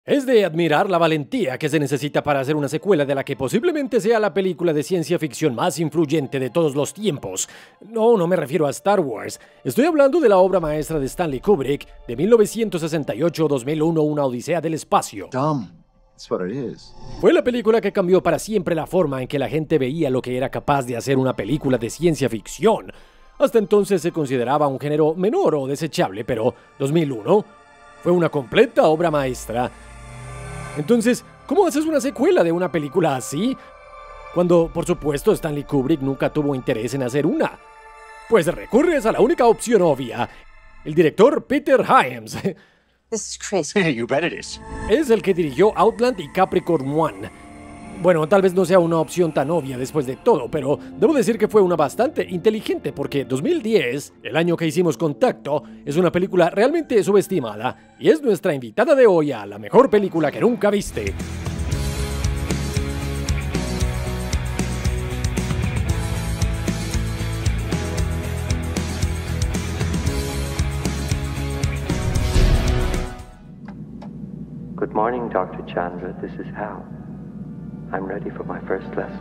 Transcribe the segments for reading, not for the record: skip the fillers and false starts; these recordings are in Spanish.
Es de admirar la valentía que se necesita para hacer una secuela de la que posiblemente sea la película de ciencia ficción más influyente de todos los tiempos. No me refiero a Star Wars. Estoy hablando de la obra maestra de Stanley Kubrick de 1968-2001, Una Odisea del Espacio. Dumb. That's what it is. Fue la película que cambió para siempre la forma en que la gente veía lo que era capaz de hacer una película de ciencia ficción. Hasta entonces se consideraba un género menor o desechable, pero 2001 fue una completa obra maestra. Entonces, ¿cómo haces una secuela de una película así? Cuando, por supuesto, Stanley Kubrick nunca tuvo interés en hacer una. Pues recurres a la única opción obvia. El director Peter Hyams. This is crazy. You bet it is. Es el que dirigió Outland y Capricorn One. Bueno, tal vez no sea una opción tan obvia después de todo, pero debo decir que fue una bastante inteligente porque 2010, el año que hicimos Contacto, es una película realmente subestimada y es nuestra invitada de hoy a la mejor película que nunca viste. Good morning, Dr. Chandra. This is Hal. I'm ready for my first lesson.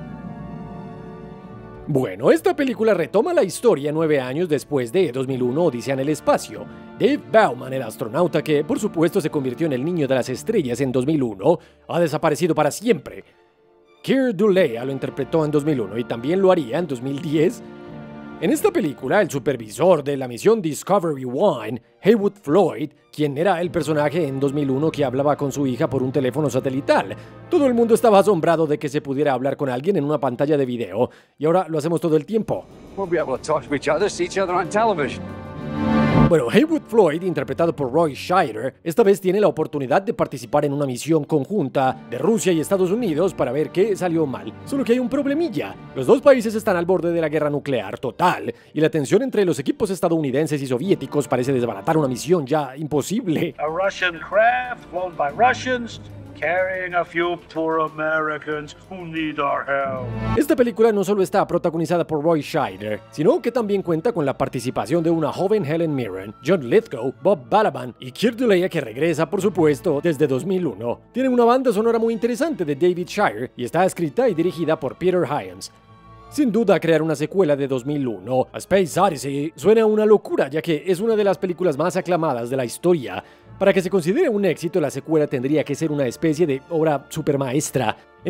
Bueno, esta película retoma la historia 9 años después de 2001 Odisea en el espacio. Dave Bauman, el astronauta que por supuesto se convirtió en el niño de las estrellas en 2001, ha desaparecido para siempre. Keir Dullea lo interpretó en 2001 y también lo haría en 2010. En esta película, el supervisor de la misión Discovery 1, Heywood Floyd, quien era el personaje en 2001 que hablaba con su hija por un teléfono satelital. Todo el mundo estaba asombrado de que se pudiera hablar con alguien en una pantalla de video, y ahora lo hacemos todo el tiempo. We'll be able to talk to each other, see each other on television. Bueno, Heywood Floyd, interpretado por Roy Scheider, esta vez tiene la oportunidad de participar en una misión conjunta de Rusia y Estados Unidos para ver qué salió mal. Solo que hay un problemilla. Los dos países están al borde de la guerra nuclear total, y la tensión entre los equipos estadounidenses y soviéticos parece desbaratar una misión ya imposible. A Russian craft flown by Russians, carrying a few poor Americans who need our help. Esta película no solo está protagonizada por Roy Scheider, sino que también cuenta con la participación de una joven Helen Mirren, John Lithgow, Bob Balaban y Keir Dullea, que regresa, por supuesto, desde 2001. Tiene una banda sonora muy interesante de David Shire y está escrita y dirigida por Peter Hyams. Sin duda, crear una secuela de 2001, A Space Odyssey, suena a una locura, ya que es una de las películas más aclamadas de la historia. Para que se considere un éxito, la secuela tendría que ser una especie de obra supermaestra. En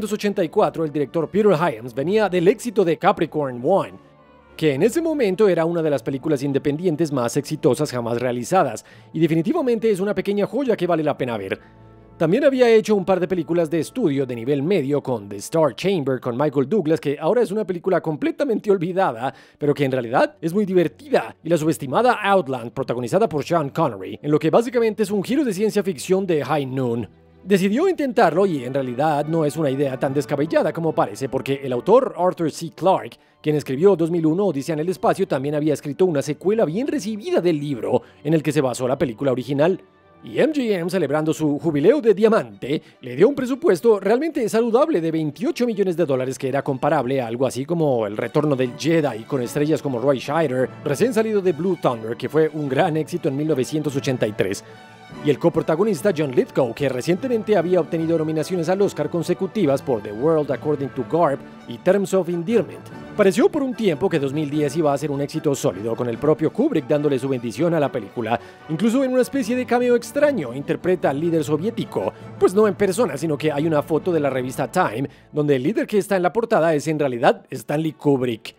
1984, el director Peter Hyams venía del éxito de Capricorn One, que en ese momento era una de las películas independientes más exitosas jamás realizadas, y definitivamente es una pequeña joya que vale la pena ver. También había hecho un par de películas de estudio de nivel medio con The Star Chamber con Michael Douglas, que ahora es una película completamente olvidada, pero que en realidad es muy divertida, y la subestimada Outland, protagonizada por Sean Connery, en lo que básicamente es un giro de ciencia ficción de High Noon. Decidió intentarlo y en realidad no es una idea tan descabellada como parece, porque el autor Arthur C. Clarke, quien escribió 2001 Odisea en el espacio, también había escrito una secuela bien recibida del libro en el que se basó la película original. Y MGM, celebrando su jubileo de diamante, le dio un presupuesto realmente saludable de $28 millones, que era comparable a algo así como El Retorno del Jedi, con estrellas como Roy Scheider, recién salido de Blue Thunder, que fue un gran éxito en 1983. Y el coprotagonista John Lithgow, que recientemente había obtenido nominaciones al Oscar consecutivas por The World According to Garp y Terms of Endearment. Pareció por un tiempo que 2010 iba a ser un éxito sólido, con el propio Kubrick dándole su bendición a la película. Incluso en una especie de cameo extraño, interpreta al líder soviético. Pues no en persona, sino que hay una foto de la revista Time, donde el líder que está en la portada es en realidad Stanley Kubrick.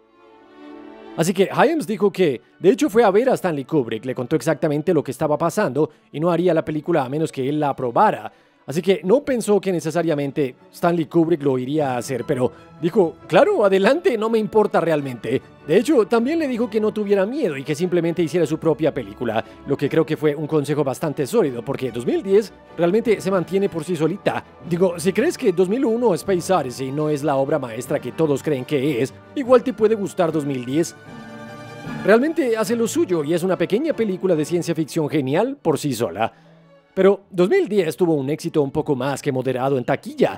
Así que Hyams dijo que, de hecho, fue a ver a Stanley Kubrick, le contó exactamente lo que estaba pasando y no haría la película a menos que él la aprobara. Así que no pensó que necesariamente Stanley Kubrick lo iría a hacer, pero dijo, claro, adelante, no me importa realmente. De hecho, también le dijo que no tuviera miedo y que simplemente hiciera su propia película, lo que creo que fue un consejo bastante sólido, porque 2010 realmente se mantiene por sí solita. Digo, si crees que 2001 Space Odyssey no es la obra maestra que todos creen que es, igual te puede gustar 2010. Realmente hace lo suyo y es una pequeña película de ciencia ficción genial por sí sola. Pero 2010 tuvo un éxito un poco más que moderado en taquilla.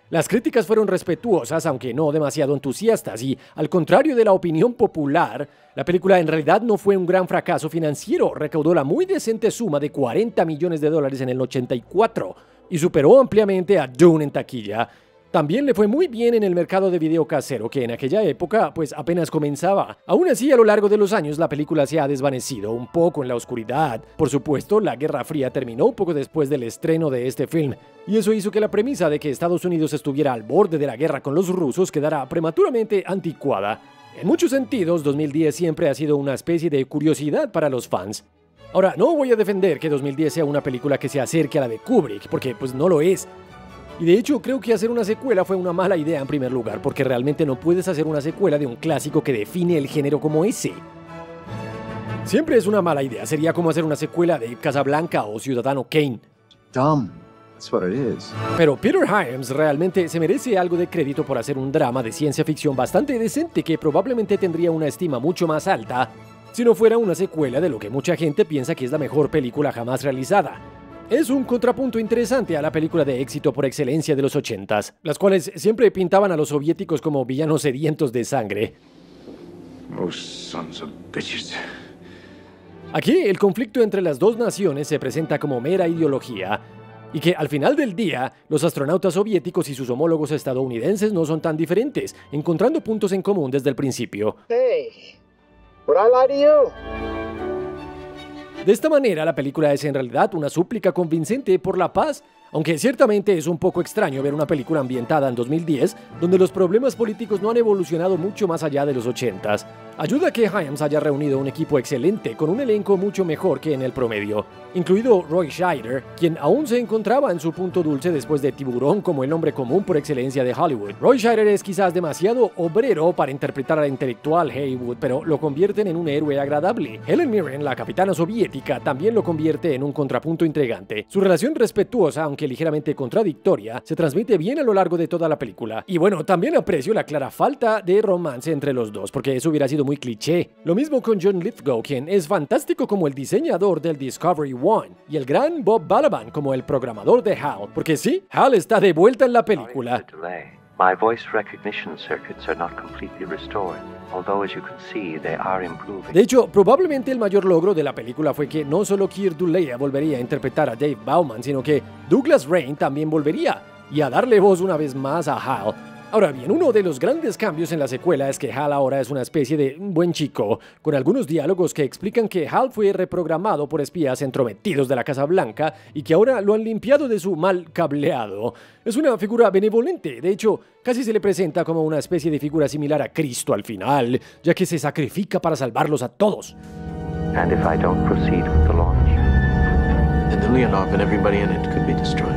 Las críticas fueron respetuosas, aunque no demasiado entusiastas, y al contrario de la opinión popular, la película en realidad no fue un gran fracaso financiero. Recaudó la muy decente suma de $40 millones en el 84 y superó ampliamente a Dune en taquilla. También le fue muy bien en el mercado de video casero, que en aquella época pues apenas comenzaba. Aún así, a lo largo de los años la película se ha desvanecido un poco en la oscuridad. Por supuesto, la Guerra Fría terminó un poco después del estreno de este film, y eso hizo que la premisa de que Estados Unidos estuviera al borde de la guerra con los rusos quedara prematuramente anticuada. En muchos sentidos, 2010 siempre ha sido una especie de curiosidad para los fans. Ahora, no voy a defender que 2010 sea una película que se acerque a la de Kubrick, porque pues no lo es. Y de hecho creo que hacer una secuela fue una mala idea en primer lugar, porque realmente no puedes hacer una secuela de un clásico que define el género como ese. Siempre es una mala idea, sería como hacer una secuela de Casablanca o Ciudadano Kane. Dumb. That's what it is. Pero Peter Hyams realmente se merece algo de crédito por hacer un drama de ciencia ficción bastante decente que probablemente tendría una estima mucho más alta si no fuera una secuela de lo que mucha gente piensa que es la mejor película jamás realizada. Es un contrapunto interesante a la película de éxito por excelencia de los 80s, las cuales siempre pintaban a los soviéticos como villanos sedientos de sangre. Oh, sons of bitches. Aquí el conflicto entre las dos naciones se presenta como mera ideología, y que al final del día, los astronautas soviéticos y sus homólogos estadounidenses no son tan diferentes, encontrando puntos en común desde el principio. Hey, would I lie to you? De esta manera, la película es en realidad una súplica convincente por la paz, aunque ciertamente es un poco extraño ver una película ambientada en 2010, donde los problemas políticos no han evolucionado mucho más allá de los 80s. Ayuda que Hyams haya reunido un equipo excelente, con un elenco mucho mejor que en el promedio, incluido Roy Scheider, quien aún se encontraba en su punto dulce después de Tiburón como el hombre común por excelencia de Hollywood. Roy Scheider es quizás demasiado obrero para interpretar al intelectual Haywood, pero lo convierten en un héroe agradable. Helen Mirren, la capitana soviética, también lo convierte en un contrapunto intrigante. Su relación respetuosa, aunque ligeramente contradictoria, se transmite bien a lo largo de toda la película. Y bueno, también aprecio la clara falta de romance entre los dos, porque eso hubiera sido muy cliché. Lo mismo con John Lithgow, quien es fantástico como el diseñador del Discovery One, y el gran Bob Balaban como el programador de HAL, porque sí, HAL está de vuelta en la película. My voice recognition circuits are not completely restored, although as you can see they are improving. De hecho, probablemente el mayor logro de la película fue que no solo Keir Dullea volvería a interpretar a Dave Bauman, sino que Douglas Rain también volvería, y a darle voz una vez más a HAL. Ahora bien, uno de los grandes cambios en la secuela es que HAL ahora es una especie de buen chico, con algunos diálogos que explican que HAL fue reprogramado por espías entrometidos de la Casa Blanca y que ahora lo han limpiado de su mal cableado. Es una figura benevolente, de hecho, casi se le presenta como una especie de figura similar a Cristo al final, ya que se sacrifica para salvarlos a todos. And if I don't proceed with the launch, then the Leonov and everybody in it could be destroyed.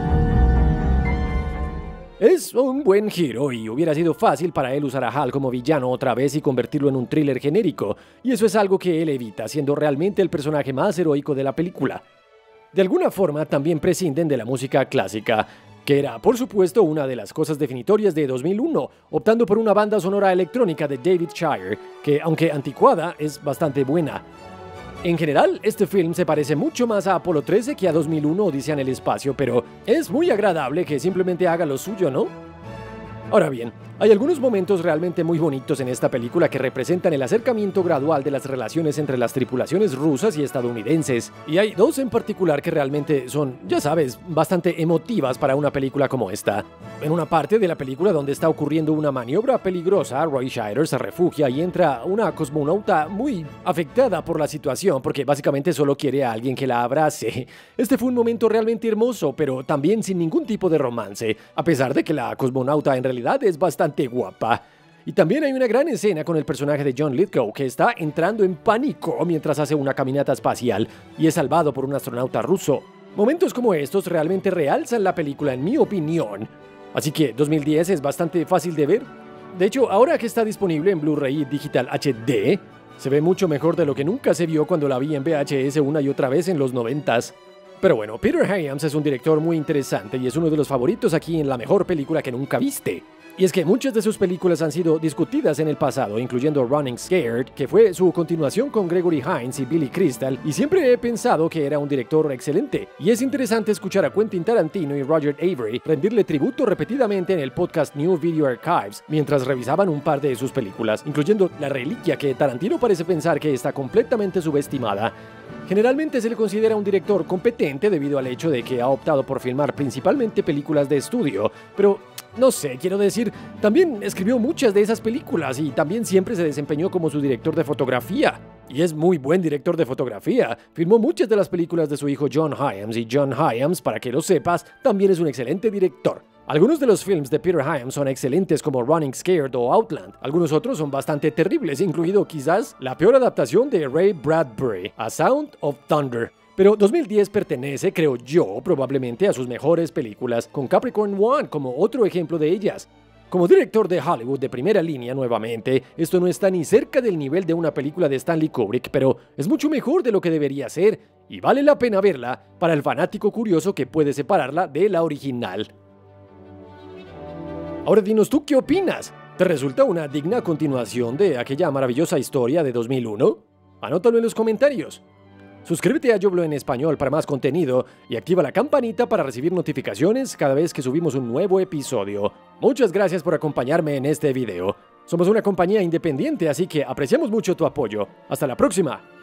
Es un buen giro y hubiera sido fácil para él usar a HAL como villano otra vez y convertirlo en un thriller genérico, y eso es algo que él evita, siendo realmente el personaje más heroico de la película. De alguna forma también prescinden de la música clásica, que era por supuesto una de las cosas definitorias de 2001, optando por una banda sonora electrónica de David Shire, que aunque anticuada es bastante buena. En general, este film se parece mucho más a Apolo 13 que a 2001 Odisea en el espacio, pero es muy agradable que simplemente haga lo suyo, ¿no? Ahora bien, hay algunos momentos realmente muy bonitos en esta película que representan el acercamiento gradual de las relaciones entre las tripulaciones rusas y estadounidenses, y hay dos en particular que realmente son, ya sabes, bastante emotivas para una película como esta. En una parte de la película donde está ocurriendo una maniobra peligrosa, Roy Scheider se refugia y entra una cosmonauta muy afectada por la situación porque básicamente solo quiere a alguien que la abrace. Este fue un momento realmente hermoso, pero también sin ningún tipo de romance, a pesar de que la cosmonauta en realidad es bastante guapa. Y también hay una gran escena con el personaje de John Lithgow que está entrando en pánico mientras hace una caminata espacial y es salvado por un astronauta ruso. Momentos como estos realmente realzan la película en mi opinión. Así que 2010 es bastante fácil de ver. De hecho, ahora que está disponible en Blu-ray Digital HD, se ve mucho mejor de lo que nunca se vio cuando la vi en VHS una y otra vez en los 90s. Pero bueno, Peter Hyams es un director muy interesante y es uno de los favoritos aquí en La Mejor Película que Nunca Viste. Y es que muchas de sus películas han sido discutidas en el pasado, incluyendo Running Scared, que fue su continuación con Gregory Hines y Billy Crystal, y siempre he pensado que era un director excelente. Y es interesante escuchar a Quentin Tarantino y Roger Avery rendirle tributo repetidamente en el podcast New Video Archives, mientras revisaban un par de sus películas, incluyendo La Reliquia, que Tarantino parece pensar que está completamente subestimada. Generalmente se le considera un director competente debido al hecho de que ha optado por filmar principalmente películas de estudio, pero no sé, quiero decir, también escribió muchas de esas películas y también siempre se desempeñó como su director de fotografía. Y es muy buen director de fotografía. Filmó muchas de las películas de su hijo John Hyams, y John Hyams, para que lo sepas, también es un excelente director. Algunos de los films de Peter Hyams son excelentes como Running Scared o Outland. Algunos otros son bastante terribles, incluido quizás la peor adaptación de Ray Bradbury, A Sound of Thunder. Pero 2010 pertenece, creo yo, probablemente a sus mejores películas, con Capricorn One como otro ejemplo de ellas. Como director de Hollywood de primera línea nuevamente, esto no está ni cerca del nivel de una película de Stanley Kubrick, pero es mucho mejor de lo que debería ser, y vale la pena verla para el fanático curioso que puede separarla de la original. Ahora dinos tú qué opinas. ¿Te resulta una digna continuación de aquella maravillosa historia de 2001? Anótalo en los comentarios. Suscríbete a Yo Hablo en Español para más contenido y activa la campanita para recibir notificaciones cada vez que subimos un nuevo episodio. Muchas gracias por acompañarme en este video. Somos una compañía independiente, así que apreciamos mucho tu apoyo. Hasta la próxima.